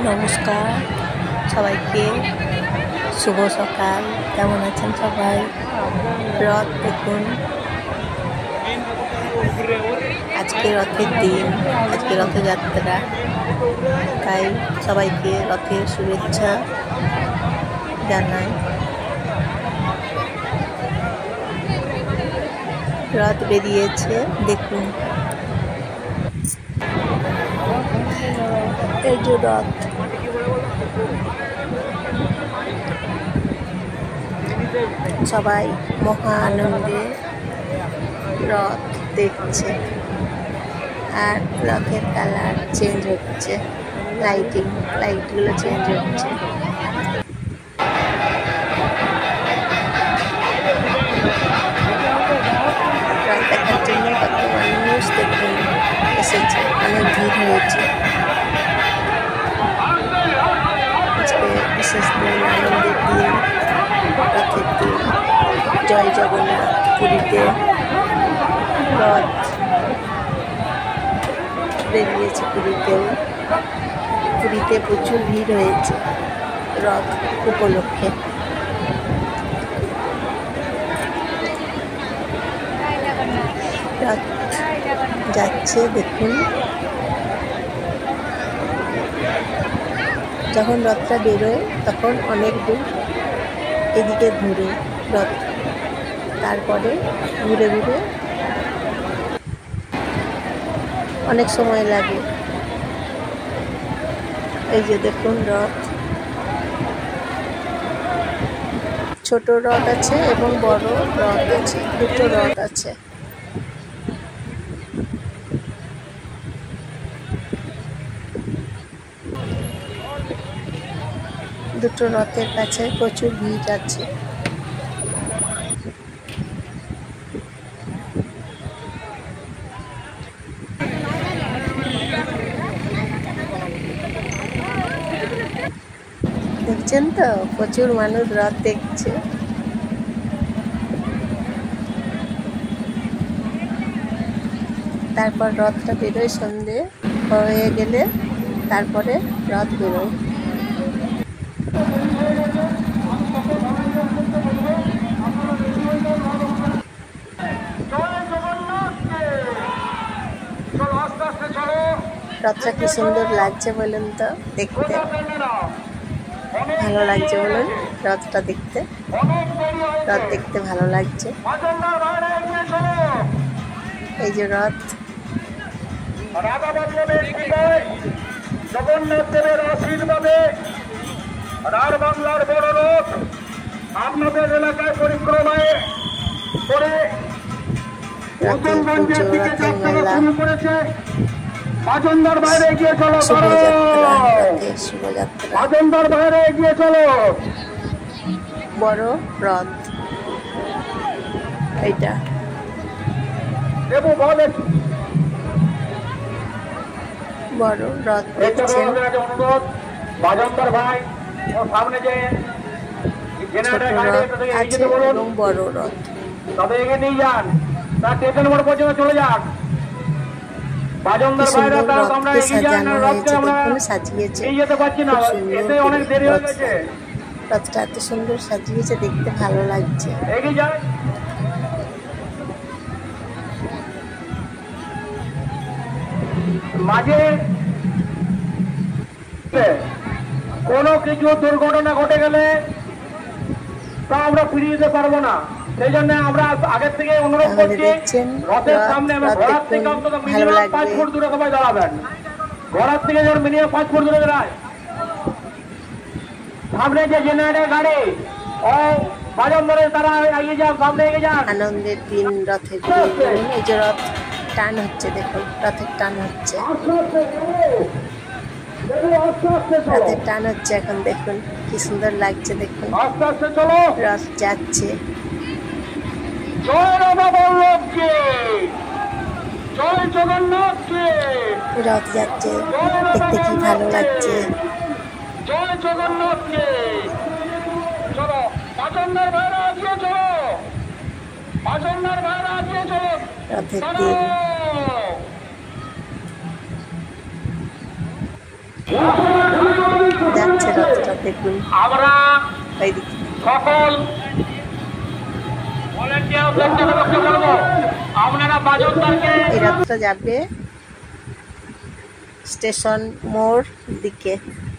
নমস্কার সবাইকে, শুভ সকাল। কেমন আছেন সবাই? রথ দেখুন, আজকে রথের দিন, আজকে রথযাত্রা, তাই সবাইকে রথের শুভেচ্ছা জানাই। রথ বেরিয়েছে দেখুন, এই যে রথ। সবাই মহা আনন্দে রথ দেখছে, আর রথের কালার চেঞ্জ হচ্ছে, লাইটগুলো চেঞ্জ হচ্ছে। রথ দেখার জন্য কত মানুষ দেখুন এসেছে, অনেক ভিড় হয়েছে। আজকে বিশেষ দিন, আনন্দের দিন, রথের দিন। জয় জগন্নাথ। পুরীতে রথ বেরিয়েছে, পুরীতে প্রচুর ভিড় হয়েছে রথ উপলক্ষে। রথ যাচ্ছে দেখুন। যখন রথটা বেরোয় তখন অনেক দূর এদিকে ঘুরে রথ, তারপরে ঘুরে ঘুরে অনেক সময় লাগে। এই যে দেখুন রথ, ছোট রথ আছে এবং বড় রথ আছে, দুটো রথ আছে। দুটো রথের কাছে প্রচুর ভিড় আছে। দেখছেন তো, প্রচুর মানুষ রথ দেখছে। তারপর রথটা বেরোয়, সন্ধে হয়ে গেলে তারপরে রথ বেরোয়। রথটা কি সুন্দর লাগছে বলুন তো দেখতে, ভালো লাগছে বলুন? রথটা দেখতে, রথ দেখতে ভালো লাগছে। এই যে রথ, জগন্নাথ দেবের আশীর্বাদে রার বাংলার বড় রথ আপনাদের এলাকায় পরিক্রমায় করে নতুনগঞ্জের দিকে যাত্রা শুরু করেছে। বাজনদার বাইরে এগিয়ে চলো, বাজনদার বাইরে এগিয়ে চলো। বড় রথ এইটা, দেবু বলে বড় রথ দেখছেন। অনুরোধ, বাজনদার ভাই ওর সামনে যে ছোট রথ আছে এবং বড় রথ, তবে এগিয়ে নিয়ে যান, তার স্টেশন মোড় পর্যন্ত চলে যান। বাজনদার ভাইরা তারা আমরা এগিয়ে যান, রথকে আমরা সাজিয়েছে, নিয়ে যেতে পারছি না, এতে অনেক দেরি হয়ে গেছে। রথটা এত সুন্দর সাজিয়েছে, দেখতে ভালো লাগছে। এগিয়ে যান। মাঝে কোনো কিছু দুর্ঘটনা ঘটে গেলে তা আমরা ফিরিয়ে দিতে পারবো না, সেই জন্য আমরা আগের থেকে অনুরোধ করছি, রথের সামনে ঘোড়ার থেকে অন্তত মিনিমাম 5 ফুট দূরে সবাই দাঁড়াবেন। ঘোড়ার থেকে যেন মিনিমাম 5 ফুট দূরে দাঁড়ায়। সামনে যে জেনারেটর গাড়ি ও বাজন ধরে তারা এগিয়ে যান, সামনে এগিয়ে যান। আনন্দের দিন, রথের দিন। এই যে রথ টান হচ্ছে দেখুন, রথের টান হচ্ছে, রথের টান হচ্ছে এখন দেখুন, কি সুন্দর লাগছে দেখুন। আস্তে আস্তে চলো, রথ যাচ্ছে। জয় রাধা বল্লভকে, জয় জগন্নাথকে। রথ যাচ্ছে, দেখতে কি ভালো লাগছে। জয় জগন্নাথকে। চলো বাজনদার ভাইরা এগিয়ে চলো, বাজনদার ভাইরা এগিয়ে চলো। রথের দিন। Wow. দেখুন আমরা এইদিকে সকল ভলেন্টিয়ারদেরকে বলবো আপনারা বাজনদারকে এই রথটা যাবে স্টেশন মোড় দিকে।